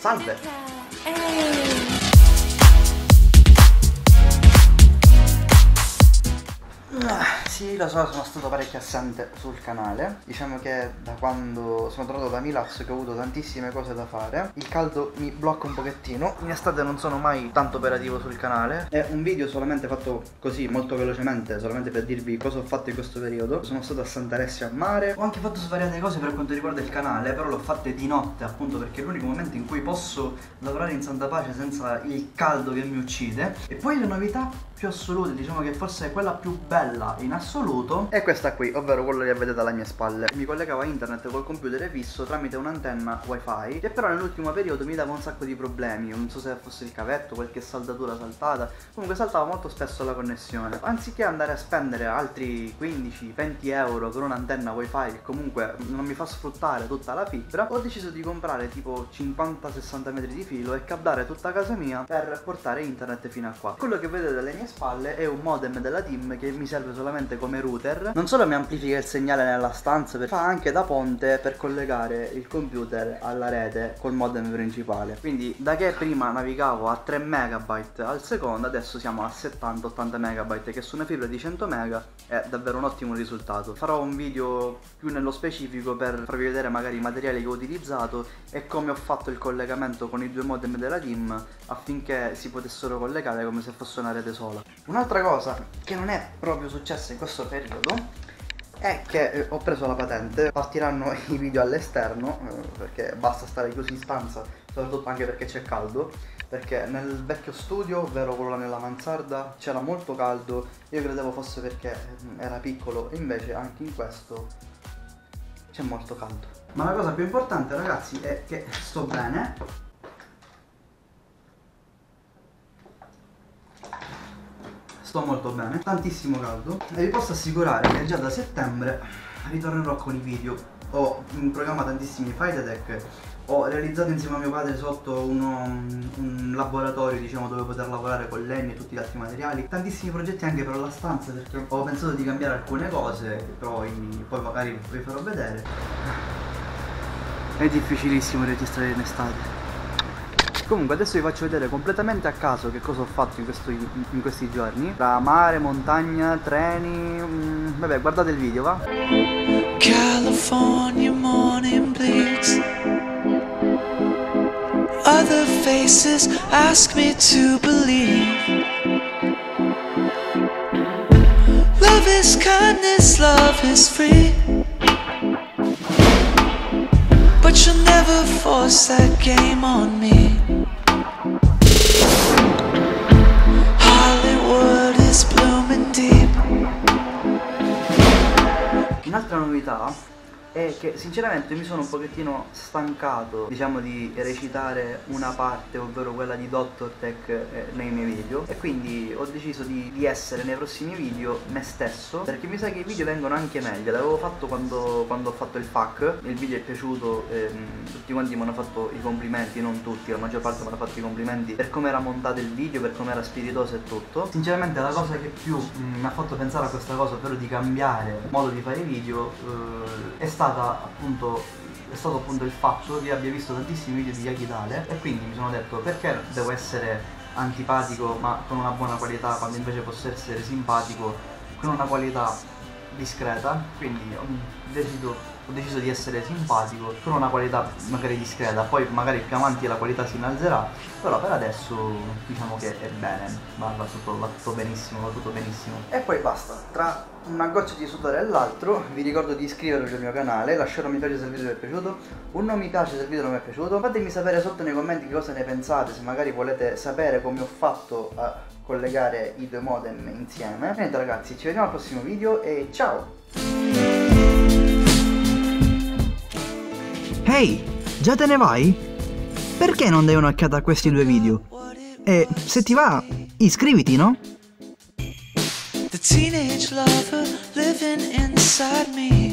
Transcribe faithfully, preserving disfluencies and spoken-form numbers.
Salve! Ah, sì, lo so, sono stato parecchio assente sul canale. Diciamo che da quando sono tornato da Milazzo, che ho avuto tantissime cose da fare, il caldo mi blocca un pochettino. In estate non sono mai tanto operativo sul canale. È un video solamente fatto così, molto velocemente, solamente per dirvi cosa ho fatto in questo periodo. Sono stato a Sant'Alessio a mare. Ho anche fatto svariate cose per quanto riguarda il canale, però l'ho fatte di notte, appunto perché è l'unico momento in cui posso lavorare in santa pace senza il caldo che mi uccide. E poi le novità più assolute, diciamo che forse è quella più bella in assoluto, è questa qui, ovvero quello che vedete alle mie spalle. Mi collegavo a internet col computer fisso tramite un'antenna wifi, che però nell'ultimo periodo mi dava un sacco di problemi. Non so se fosse il cavetto, qualche saldatura saltata, comunque saltava molto spesso la connessione. Anziché andare a spendere altri quindici venti euro per un'antenna wifi che comunque non mi fa sfruttare tutta la fibra, ho deciso di comprare tipo cinquanta sessanta metri di filo e cablare tutta casa mia per portare internet fino a qua. Quello che vedete alle mie spalle è un modem della TIM che mi serve solamente come router. Non solo mi amplifica il segnale nella stanza, ma fa anche da ponte per collegare il computer alla rete col modem principale. Quindi da che prima navigavo a tre megabyte al secondo, adesso siamo a settanta ottanta megabyte, che su una fibra di cento mega è davvero un ottimo risultato. Farò un video più nello specifico per farvi vedere magari i materiali che ho utilizzato e come ho fatto il collegamento con i due modem della TIM affinché si potessero collegare come se fosse una rete sola. Un'altra cosa che non è proprio successa in questo periodo è che eh, ho preso la patente. Partiranno i video all'esterno eh, perché basta stare chiusi in stanza, soprattutto anche perché c'è caldo, perché nel vecchio studio, ovvero quello là nella mansarda, c'era molto caldo. Io credevo fosse perché era piccolo, e invece anche in questo c'è molto caldo. Ma la cosa più importante, ragazzi, è che sto bene. Sto molto bene, tantissimo caldo, e vi posso assicurare che già da settembre ritornerò con i video. Ho in programma tantissimi Fight Attack, ho realizzato insieme a mio padre sotto uno, un laboratorio, diciamo, dove poter lavorare con legno e tutti gli altri materiali. Tantissimi progetti anche per la stanza, perché ho pensato di cambiare alcune cose, però poi magari vi farò vedere. È difficilissimo registrare in estate. Comunque adesso vi faccio vedere completamente a caso che cosa ho fatto in, questo, in questi giorni. Tra mare, montagna, treni, mm, vabbè, guardate il video, va? California morning bleeds. Other faces ask me to believe. Love is kindness, love is free. But you'll never force that game on me. Hollywood is blooming deep. Un'altra novità è che sinceramente mi sono un pochettino stancato, diciamo, di recitare una parte, ovvero quella di Doctor Tech eh, nei miei video, e quindi ho deciso di, di essere nei prossimi video me stesso, perché mi sa che i video vengono anche meglio. L'avevo fatto quando, quando ho fatto il F A Q, il video è piaciuto, ehm, tutti quanti mi hanno fatto i complimenti, non tutti, la maggior parte mi hanno fatto i complimenti per come era montato il video, per come era spiritoso e tutto. Sinceramente la cosa che più mh, mi ha fatto pensare a questa cosa, ovvero di cambiare modo di fare i video, eh, è stato Stata, appunto, è stato appunto il fatto che abbia visto tantissimi video di Yakidale, e quindi mi sono detto: perché devo essere antipatico ma con una buona qualità, quando invece posso essere simpatico con una qualità discreta. Quindi ho deciso, ho deciso di essere simpatico con una qualità magari discreta, poi magari più avanti la qualità si innalzerà, però per adesso diciamo che è bene, va, va, tutto, va tutto benissimo, va tutto benissimo. E poi basta, tra una goccia di sudore e l'altro vi ricordo di iscrivervi al mio canale, lasciare un mi piace se il video vi è piaciuto, un non mi piace se il video non mi è piaciuto, fatemi sapere sotto nei commenti che cosa ne pensate, se magari volete sapere come ho fatto a collegare i due modem insieme. E niente ragazzi, ci vediamo al prossimo video e ciao! Ehi, già te ne vai? Perché non dai un'occhiata a questi due video? E se ti va, iscriviti, no? The teenage lover living inside me.